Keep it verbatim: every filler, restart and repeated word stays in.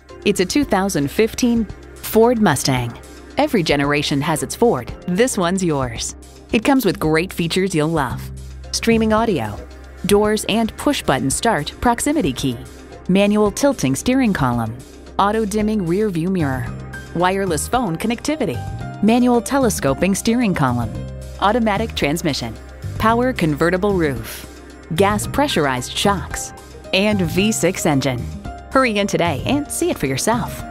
It's a two thousand fifteen Ford Mustang. Every generation has its Ford. This one's yours. It comes with great features you'll love. Streaming audio, doors and push-button start proximity key, manual tilting steering column, auto-dimming rear view mirror, wireless phone connectivity, manual telescoping steering column, automatic transmission, power convertible roof, gas pressurized shocks, and V six engine. Hurry in today and see it for yourself.